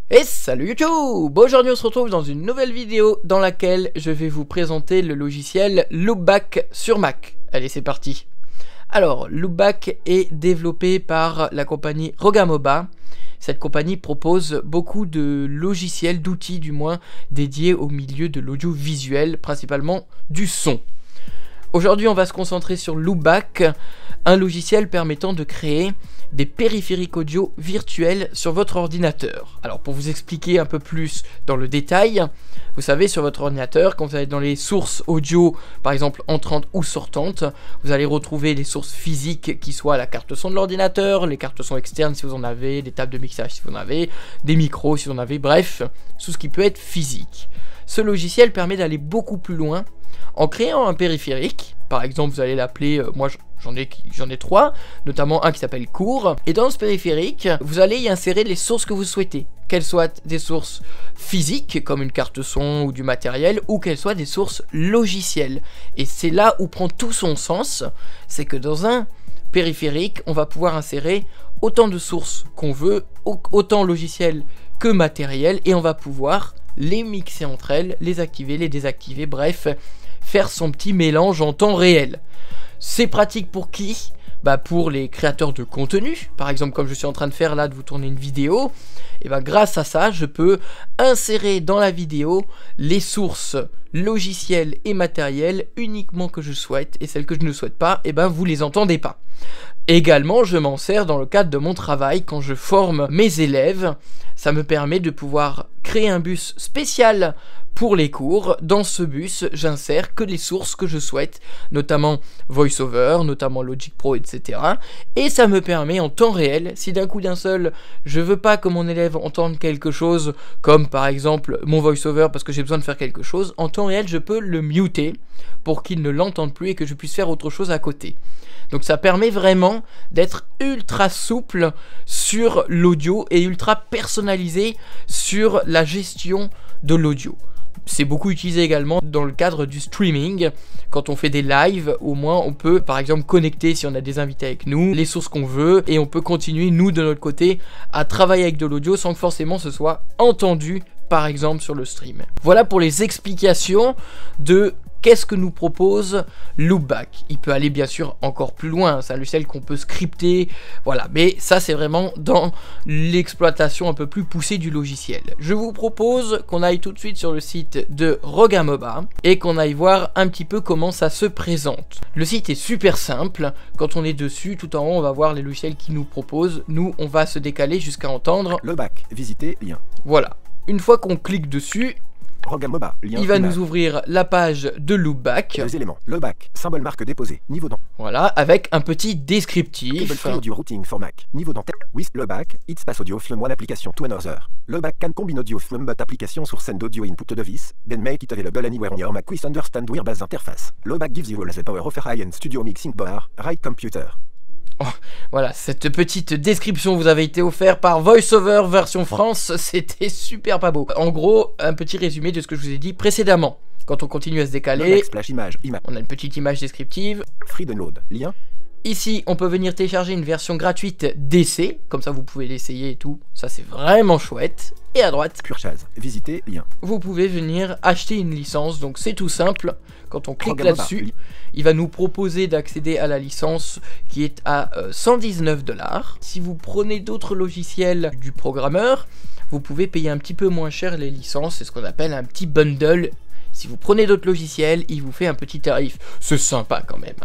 Et salut YouTube! Aujourd'hui on se retrouve dans une nouvelle vidéo dans laquelle je vais vous présenter le logiciel Loopback sur Mac. Allez, c'est parti! Alors, Loopback est développé par la compagnie Rogamoba. Cette compagnie propose beaucoup de logiciels, d'outils du moins, dédiés au milieu de l'audiovisuel, principalement du son. Aujourd'hui on va se concentrer sur Loopback, un logiciel permettant de créer des périphériques audio virtuels sur votre ordinateur. Alors pour vous expliquer un peu plus dans le détail, vous savez sur votre ordinateur, quand vous allez dans les sources audio, par exemple entrantes ou sortantes, vous allez retrouver les sources physiques qui soient la carte son de l'ordinateur, les cartes son externes si vous en avez, des tables de mixage si vous en avez, des micros si vous en avez, bref, tout ce qui peut être physique. Ce logiciel permet d'aller beaucoup plus loin en créant un périphérique. Par exemple, vous allez l'appeler, moi j'en ai trois, notamment un qui s'appelle cours. Et dans ce périphérique, vous allez y insérer les sources que vous souhaitez, qu'elles soient des sources physiques comme une carte son ou du matériel, ou qu'elles soient des sources logicielles. Et c'est là où prend tout son sens, c'est que dans un périphérique, on va pouvoir insérer autant de sources qu'on veut, autant logiciels que matériel, et on va pouvoir les mixer entre elles, les activer, les désactiver, bref, faire son petit mélange en temps réel. C'est pratique pour qui? Pour les créateurs de contenu, par exemple comme je suis en train de faire là, de vous tourner une vidéo, et grâce à ça, je peux insérer dans la vidéo les sources logicielles et matérielles uniquement que je souhaite, et celles que je ne souhaite pas, vous les entendez pas. Également, je m'en sers dans le cadre de mon travail quand je forme mes élèves. Ça me permet de pouvoir créer un bus spécial pour les cours. Dans ce bus, j'insère que les sources que je souhaite, notamment VoiceOver, notamment Logic Pro, etc. Et ça me permet en temps réel, si d'un coup d'un seul, je veux pas que mon élève entende quelque chose, comme par exemple mon VoiceOver parce que j'ai besoin de faire quelque chose, en temps réel, je peux le muter pour qu'il ne l'entende plus et que je puisse faire autre chose à côté. Donc ça permet vraiment d'être ultra souple sur l'audio et ultra personnalisé sur la gestion de l'audio. C'est beaucoup utilisé également dans le cadre du streaming. Quand on fait des lives, au moins on peut par exemple connecter, si on a des invités avec nous, les sources qu'on veut, et on peut continuer nous de notre côté à travailler avec de l'audio sans que forcément ce soit entendu par exemple sur le stream. Voilà pour les explications de qu'est-ce que nous propose Loopback. Il peut aller bien sûr encore plus loin, c'est un logiciel qu'on peut scripter, voilà, mais ça c'est vraiment dans l'exploitation un peu plus poussée du logiciel. Je vous propose qu'on aille tout de suite sur le site de Rogamoba et qu'on aille voir un petit peu comment ça se présente. Le site est super simple, quand on est dessus, tout en haut on va voir les logiciels qu'ils nous proposent, nous on va se décaler jusqu'à entendre Loopback, visiter, lien. Voilà, une fois qu'on clique dessus, Rogamoba, lien, il va image. nous ouvrir la page de Loopback. Deux éléments. Loopback, symbole marque déposé. Niveau dans. Voilà, avec un petit descriptif. Cable free audio routing for Mac. Niveau dans. With Loopback, it pass audio from one application to another. Loopback can combine audio from but application source and audio input device, then make it available anywhere on your Mac with understand where base interface. Loopback gives you all the power of a high-end studio mixing bar, right computer. Oh, voilà, cette petite description vous avait été offerte par VoiceOver version France, c'était super pas beau. En gros, un petit résumé de ce que je vous ai dit précédemment. Quand on continue à se décaler, image, on a une petite image descriptive. Free download, lien. Ici, on peut venir télécharger une version gratuite d'essai, comme ça vous pouvez l'essayer et tout, ça c'est vraiment chouette. Et à droite, Purchase, visiter, lien. vous pouvez venir acheter une licence, donc c'est tout simple. Quand on clique là-dessus, il va nous proposer d'accéder à la licence qui est à 119 $. Si vous prenez d'autres logiciels du programmeur, vous pouvez payer un petit peu moins cher les licences, c'est ce qu'on appelle un petit bundle. Si vous prenez d'autres logiciels, il vous fait un petit tarif, c'est sympa quand même.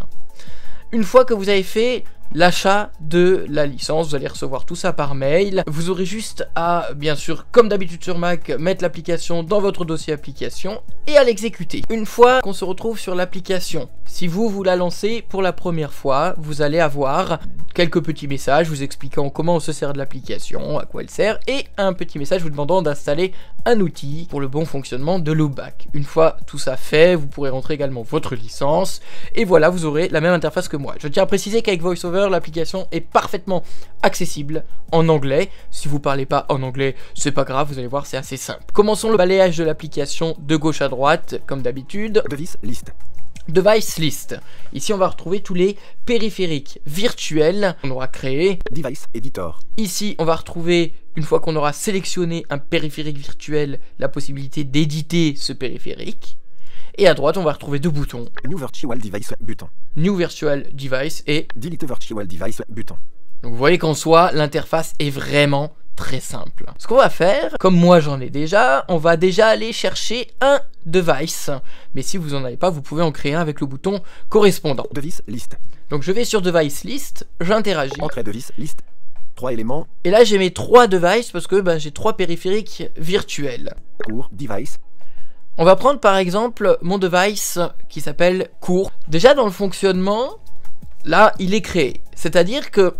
Une fois que vous avez fait l'achat de la licence, vous allez recevoir tout ça par mail. Vous aurez juste à, bien sûr, comme d'habitude sur Mac, mettre l'application dans votre dossier application et à l'exécuter. Une fois qu'on se retrouve sur l'application, si vous la lancez pour la première fois, vous allez avoir quelques petits messages vous expliquant comment on se sert de l'application, à quoi elle sert, et un petit message vous demandant d'installer un outil pour le bon fonctionnement de Loopback. Une fois tout ça fait, vous pourrez rentrer également votre licence, et voilà, vous aurez la même interface que moi. Je tiens à préciser qu'avec VoiceOver, l'application est parfaitement accessible en anglais. Si vous parlez pas en anglais, c'est pas grave, vous allez voir, c'est assez simple. Commençons le balayage de l'application de gauche à droite, comme d'habitude. Device, liste. Device List. Ici, on va retrouver tous les périphériques virtuels qu'on aura créés. Device Editor. Ici, on va retrouver, une fois qu'on aura sélectionné un périphérique virtuel, la possibilité d'éditer ce périphérique. Et à droite, on va retrouver deux boutons. New Virtual Device button. New Virtual Device et Delete Virtual Device button. Donc vous voyez qu'en soi, l'interface est vraiment très simple. Ce qu'on va faire, comme moi j'en ai déjà, on va déjà aller chercher un device. Mais si vous n'en avez pas, vous pouvez en créer un avec le bouton correspondant. Device List. Donc je vais sur Device List, j'interagis. Entrée Device List. 3 éléments. Et là j'ai mes 3 devices parce que j'ai 3 périphériques virtuels. Cours Device. On va prendre par exemple mon device qui s'appelle cours. Déjà dans le fonctionnement, là il est créé. C'est-à-dire que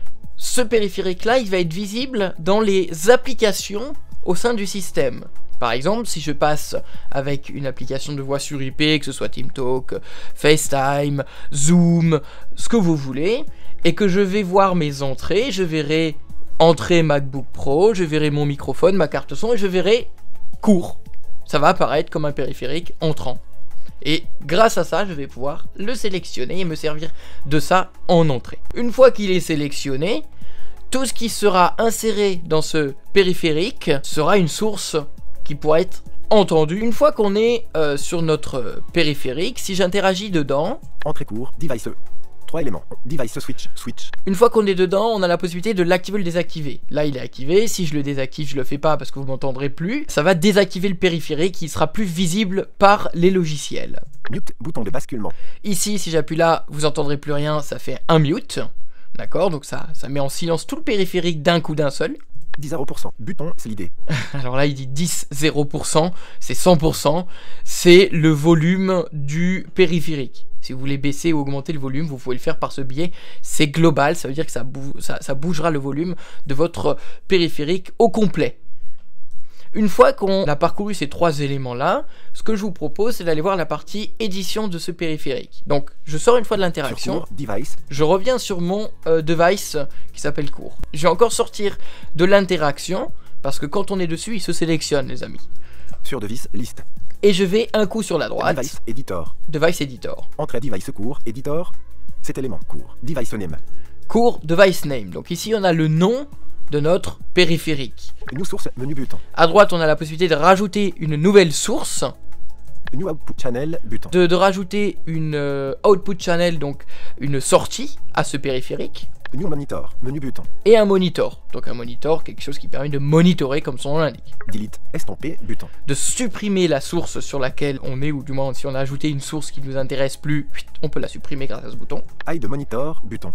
ce périphérique là, il va être visible dans les applications au sein du système. Par exemple, si je passe avec une application de voix sur IP, que ce soit TeamTalk, FaceTime, Zoom, ce que vous voulez, et que je vais voir mes entrées, je verrai entrée MacBook Pro, je verrai mon microphone, ma carte son, et je verrai cours. Ça va apparaître comme un périphérique entrant. Et grâce à ça, je vais pouvoir le sélectionner et me servir de ça en entrée. Une fois qu'il est sélectionné, tout ce qui sera inséré dans ce périphérique sera une source qui pourra être entendue. Une fois qu'on est sur notre périphérique, si j'interagis dedans... Entrée cours, device 3 éléments. Device switch. Une fois qu'on est dedans, on a la possibilité de l'activer ou le désactiver. Là, il est activé. Si je le désactive, je le fais pas parce que vous m'entendrez plus. Ça va désactiver le périphérique qui sera plus visible par les logiciels. Mute, bouton de basculement. Ici, si j'appuie là, vous entendrez plus rien, ça fait un mute. D'accord, donc ça met en silence tout le périphérique d'un coup d'un seul. 10,0%. Bouton slidé. Alors là, il dit 10,0%, c'est 100%. C'est le volume du périphérique. Si vous voulez baisser ou augmenter le volume, vous pouvez le faire par ce biais. C'est global, ça veut dire que ça bougera le volume de votre périphérique au complet. Une fois qu'on a parcouru ces 3 éléments-là, ce que je vous propose, c'est d'aller voir la partie édition de ce périphérique. Donc, je sors une fois de l'interaction, je reviens sur mon device qui s'appelle cours. Je vais encore sortir de l'interaction, parce que quand on est dessus, il se sélectionne, les amis. Sur device list. Et je vais un coup sur la droite. Device editor. Device editor. Entrée device cours, editor. Cet élément cours. Device name. Cours, device name. Donc ici, on a le nom de notre périphérique. New source, menu button. À droite, on a la possibilité de rajouter une nouvelle source. New output channel, button. De rajouter une output channel, donc une sortie à ce périphérique. New monitor, menu button. Et un monitor. Donc un monitor, quelque chose qui permet de monitorer comme son nom l'indique. Delete, estompé, button. De supprimer la source sur laquelle on est, ou du moins si on a ajouté une source qui ne nous intéresse plus, on peut la supprimer grâce à ce bouton. Hide monitor, button.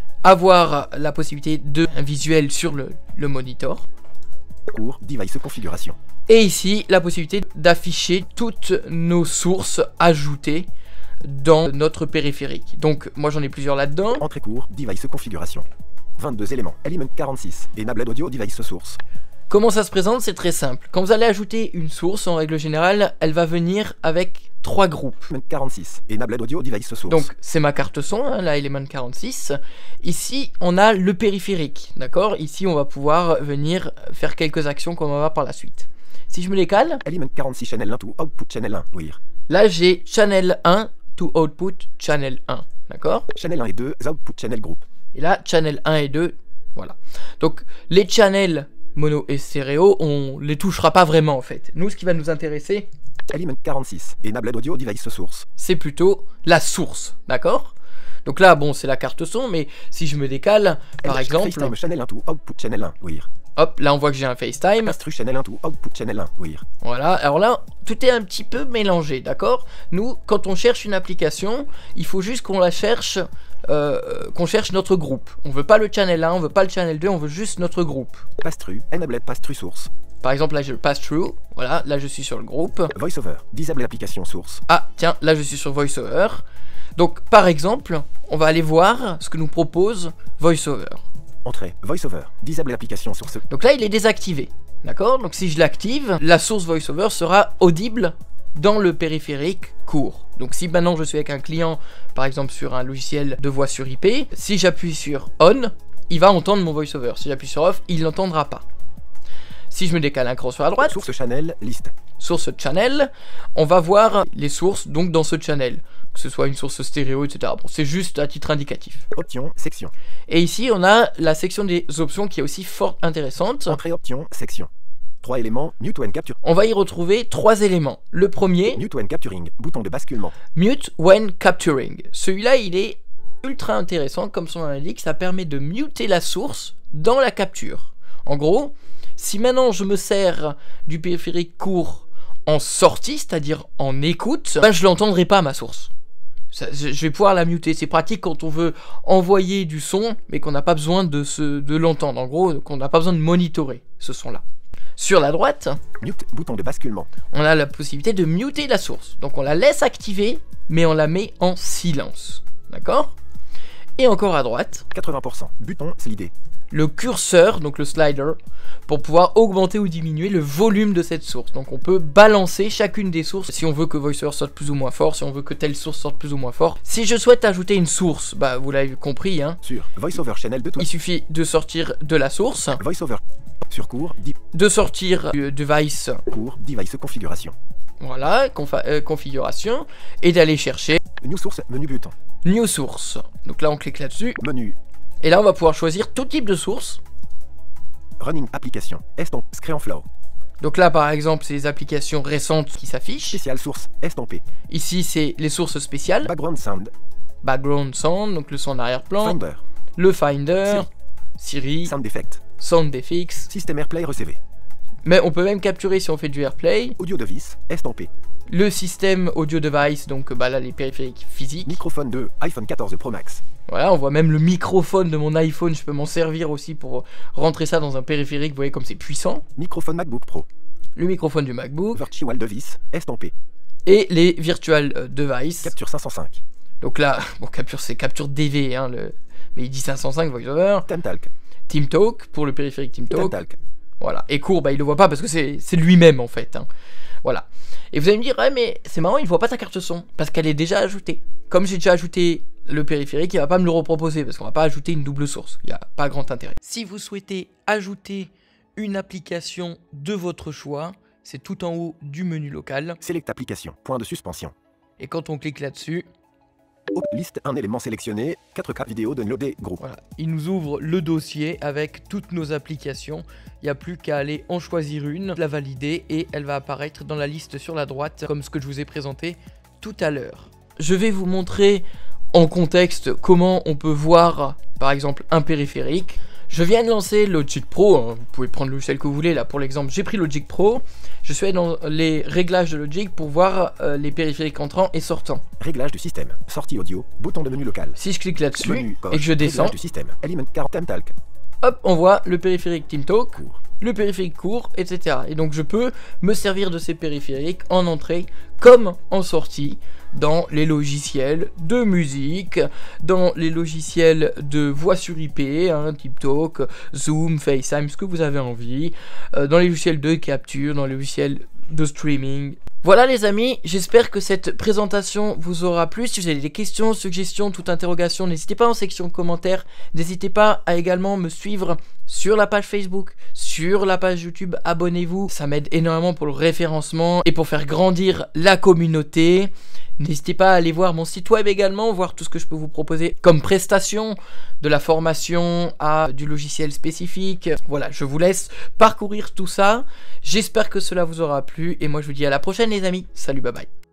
Avoir la possibilité de un visuel sur le monitor. Cours, device configuration. Et ici, la possibilité d'afficher toutes nos sources ajoutées dans notre périphérique. Donc, moi j'en ai plusieurs là-dedans. Entrée cours, device configuration. 22 éléments. Element 46. Enabled audio device source. Comment ça se présente? C'est très simple. Quand vous allez ajouter une source, en règle générale, elle va venir avec 3 groupes. Element 46. Enabled audio device source. Donc, c'est ma carte son, hein, la Element 46. Ici, on a le périphérique, d'accord? Ici, on va pouvoir venir faire quelques actions qu'on va voir par la suite. Si je me décale... Element 46 channel 1 to output channel 1. Oui. Là, j'ai channel 1 to output channel 1, d'accord? Channel 1 et 2, output channel group. Et là, channel 1 et 2, voilà. Donc, les channels mono et stéréo, on les touchera pas vraiment en fait. Nous, ce qui va nous intéresser... Element 46, Enabled audio device source. C'est plutôt la source, d'accord? Donc là, bon, c'est la carte son, mais si je me décale, par exemple... FaceTime channel 1 to output channel 1, oui. Hop, là on voit que j'ai un FaceTime. Pass-through channel 1 to output channel 1, oui. Voilà, alors là, tout est un petit peu mélangé, d'accord? Nous, quand on cherche une application, il faut juste qu'on la cherche, qu'on cherche notre groupe. On veut pas le channel 1, on veut pas le channel 2, on veut juste notre groupe. Pass-through, Enabled pass-through source. Par exemple, là j'ai le pass-through, voilà, là je suis sur le groupe. VoiceOver, disable l'application source. Ah, tiens, là je suis sur VoiceOver. Donc, par exemple, on va aller voir ce que nous propose VoiceOver. Entrée, VoiceOver, disable l'application source. Donc là, il est désactivé, d'accord? Donc si je l'active, la source VoiceOver sera audible dans le périphérique court. Donc si maintenant je suis avec un client, par exemple sur un logiciel de voix sur IP, si j'appuie sur On, il va entendre mon VoiceOver. Si j'appuie sur Off, il n'entendra pas. Si je me décale un cran sur la droite, source channel, liste. Source channel, on va voir les sources donc dans ce channel. que ce soit une source stéréo, etc. Bon, c'est juste à titre indicatif. Options, section. Et ici, on a la section des options qui est aussi fort intéressante. Entrée options, section. 3 éléments, mute when capturing. On va y retrouver 3 éléments. Le premier, Mute when capturing, bouton de basculement. mute when capturing. Celui-là, il est ultra intéressant, comme son nom l'indique, ça permet de muter la source dans la capture. En gros, si maintenant je me sers du périphérique court en sortie, c'est-à-dire en écoute, ben je l'entendrai pas ma source. Je vais pouvoir la muter. C'est pratique quand on veut envoyer du son, mais qu'on n'a pas besoin de l'entendre. En gros, qu'on n'a pas besoin de monitorer ce son-là. Sur la droite, Mute, bouton de basculement. on a la possibilité de muter la source. Donc on la laisse activer, mais on la met en silence. D'accord ? Et encore à droite, 80%. Bouton slider. le curseur, donc le slider, pour pouvoir augmenter ou diminuer le volume de cette source. Donc on peut balancer chacune des sources, si on veut que VoiceOver sorte plus ou moins fort, si on veut que telle source sorte plus ou moins fort. Si je souhaite ajouter une source, bah vous l'avez compris, hein, Sur VoiceOver channel de tout. il suffit de sortir de la source, VoiceOver. Sur cours, de sortir du device, cours, device configuration. voilà, configuration, et d'aller chercher New source, menu button. New Source. Donc là on clique là-dessus, Menu. et là on va pouvoir choisir tout type de source. Running application. Estompe, Screen Flow. Donc là par exemple c'est les applications récentes qui s'affichent. Spécial source, estampé. Ici c'est les sources spéciales. Background sound. Background sound, donc le son d'arrière-plan. Finder. Le Finder. Siri. Sound effect. Sound effects. System AirPlay receiver. Mais on peut même capturer si on fait du AirPlay. Audio device, estampé. Le système audio device, donc bah là les périphériques physiques. Microphone de iPhone 14 Pro Max. Voilà, on voit même le microphone de mon iPhone, je peux m'en servir aussi pour rentrer ça dans un périphérique, vous voyez comme c'est puissant. Microphone MacBook Pro. Le microphone du MacBook. Virtual device, estampé. Et les virtual device. Capture 505. Donc là, bon capture c'est capture DV, hein, mais il dit 505 VoiceOver. TeamTalk. TeamTalk pour le périphérique TeamTalk. TeamTalk. Voilà, et court, bah il le voit pas parce que c'est lui-même en fait, hein. Voilà. Et vous allez me dire, ouais mais c'est marrant, il voit pas ta carte son, parce qu'elle est déjà ajoutée. Comme j'ai déjà ajouté le périphérique, il va pas me le reproposer, parce qu'on va pas ajouter une double source, il n'y a pas grand intérêt. Si vous souhaitez ajouter une application de votre choix, c'est tout en haut du menu local, Select application. Point de suspension. et quand on clique là-dessus, Liste un élément sélectionné. 4K vidéo downloadé. Groupe. voilà, il nous ouvre le dossier avec toutes nos applications. Il n'y a plus qu'à aller en choisir une, la valider et elle va apparaître dans la liste sur la droite comme ce que je vous ai présenté tout à l'heure. Je vais vous montrer en contexte comment on peut voir par exemple un périphérique. Je viens de lancer Logic Pro, hein. Vous pouvez prendre le logiciel que vous voulez, là pour l'exemple j'ai pris Logic Pro. Je suis allé dans les réglages de Logic pour voir les périphériques entrants et sortants. Réglage du système. Sortie audio. Bouton de menu local. Si je clique là-dessus Menu, et que je descends, Réglage du système. Element 40 TeamTalk. hop, on voit le périphérique TeamTalk, Court. le périphérique court, etc. Et donc je peux me servir de ces périphériques en entrée comme en sortie dans les logiciels de musique, dans les logiciels de voix sur IP, hein, TeamTalk, Zoom, FaceTime, ce que vous avez envie, dans les logiciels de capture, dans les logiciels de streaming. Voilà les amis, j'espère que cette présentation vous aura plu. Si vous avez des questions, suggestions, toute interrogation, n'hésitez pas en section commentaires. N'hésitez pas à également me suivre sur la page Facebook, sur la page YouTube. Abonnez-vous, ça m'aide énormément pour le référencement et pour faire grandir la communauté. N'hésitez pas à aller voir mon site web également, voir tout ce que je peux vous proposer comme prestation, de la formation à du logiciel spécifique. Voilà, je vous laisse parcourir tout ça. J'espère que cela vous aura plu et moi je vous dis à la prochaine les amis. Salut, bye bye.